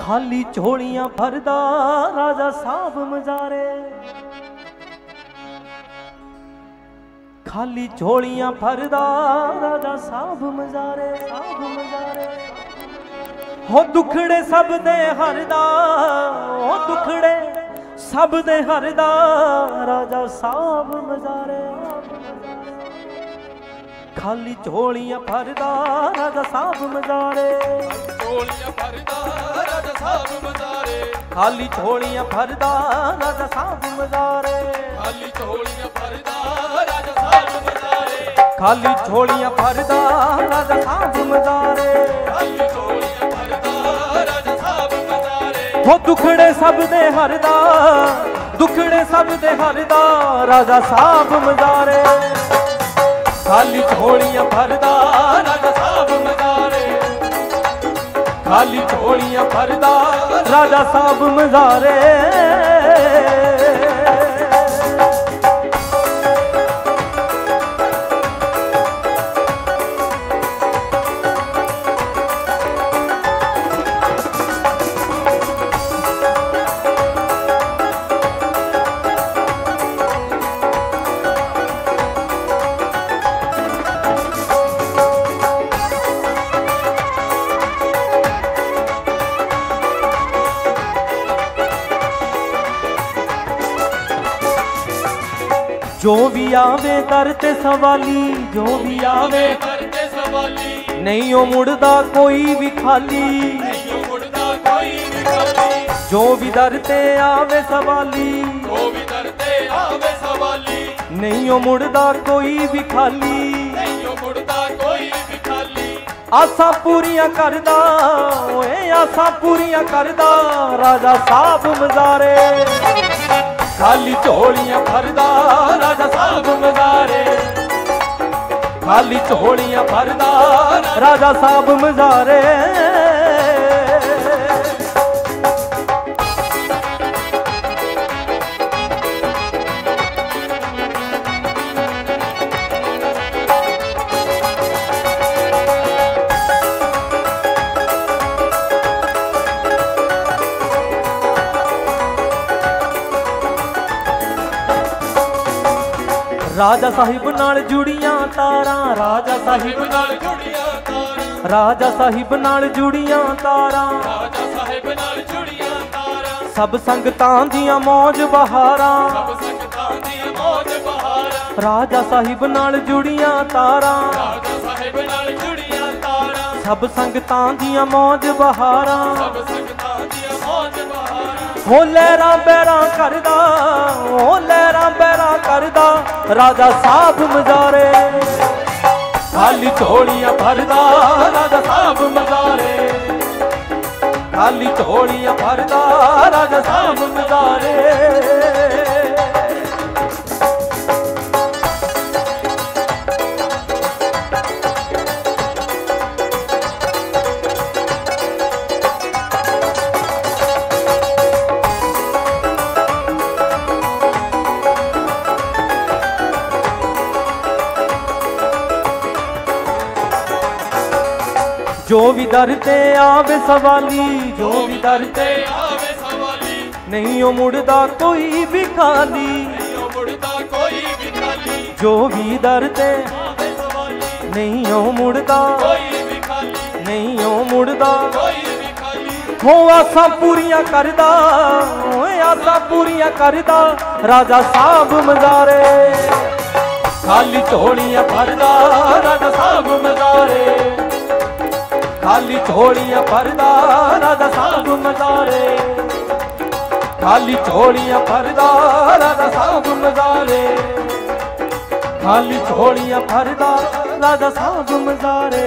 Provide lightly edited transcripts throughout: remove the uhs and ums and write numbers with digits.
खाली झोलियां भरदा राजा साहब मजारे, खाली झोलियां भरदा राजा साहब मजारे, साहब मजारे। हो दुखड़े सब दे हरदा, हो दुखड़े सब दे हरदा राजा साहब मजारे। खाली झोलियां भरदा राजा साहब मजारे, झोलियां भरदा राजा साहब मजारे, खाली झोलियां भरदा राजा साहब मजारे, खाली झोलियां भरदा राजा साहब मजारे, खाली झोलियां भरदा राजा साहब मजारे, खाली झोलियां भरदा राजा साहब मजारे। हो दुखड़े सब दे हरदा, दुखड़े सब दे हरदा राजा साहब मजारे। खाली झोलियां भरदा राजा साहब मजारे, खाली झोलियां भरदा राजा साहब मजारे। जो भी आवे दर ते सवाली, जो भी आवे दर ते सवाली, नहीं ओ मुड़दा कोई भी खाली, नहीं मुड़दा कोई भी खाली। जो भी दर ते आवे सवाली, जो भी दर ते आवे सवाली, नहीं ओ मुड़दा कोई भी खाली, नहीं मुड़दा कोई भी खाली। आसा पूरियां करदा, ओए आसा पूरियां करदा राजा साहब मजारे। खाली झोलियां भरदा राजा साहब मजारे, खाली झोलियां भरदा राजा साहब मजारे। राजा साहिब नाल जुड़ियां तारां, राजा साहिब नाल जुड़ियां तारां, राजा साहिब नाल जुड़ियां तारां, राजा साहिब नाल जुड़ियां तारां। सब संगतां दियां मौज बहारां, सब संगतां दी मौज बहारां। राजा साहिब नाल जुड़ियां तारां, राजा साहिब नाल जुड़ियां तारां। सब संगतां दियां मौज बहारां। सब संगतां दी मौज बहारां। हो लहरां बैरां करदा, हो लहरां बैरां करदा राजा साहब मजारे। खाली झोलियां भरदा राजा साहब मजारे, खाली झोलियां भरदा राजा साहब मजारे। जो भी दर ते आवे सवाली, जो भी दर ते आवे सवाली, नहीं ओ मुड़दा कोई भी खाली, नहीं मुड़दा कोई भी खाली। जो भी दर ते आवे सवाली, नहीं ओ मुड़दा कोई भी खाली, नहीं ओ मुड़दा। कोई भी खाली। हो आसा पूरियां करदा, ओए आसा पूरियां करदा राजा साहब मजारे। खाली झोलियां भरदा राजा साहब मजारे, खाली झोलियां भरदा राजा साहब मजारे, खाली झोलियां भरदा राजा साहब मजारे, खाली झोलियां भरदा राजा साहब मजारे,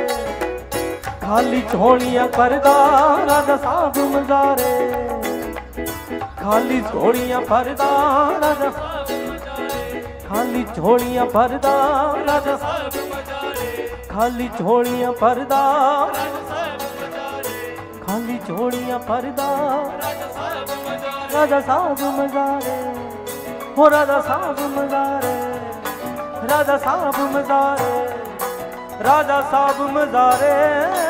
खाली झोलियां भरदा राजा साहब मजारे, खाली झोलियां भरदा राजा साहब मजारे, खाली झोलियां भरदा राजा साहब मजारे, खाली झोलियां भरदा खाली झोलियां भरदा राजा साहब मजारे। हो राजा साहब मजारे, राजा साहब मजारे, राजा साहब मजारे।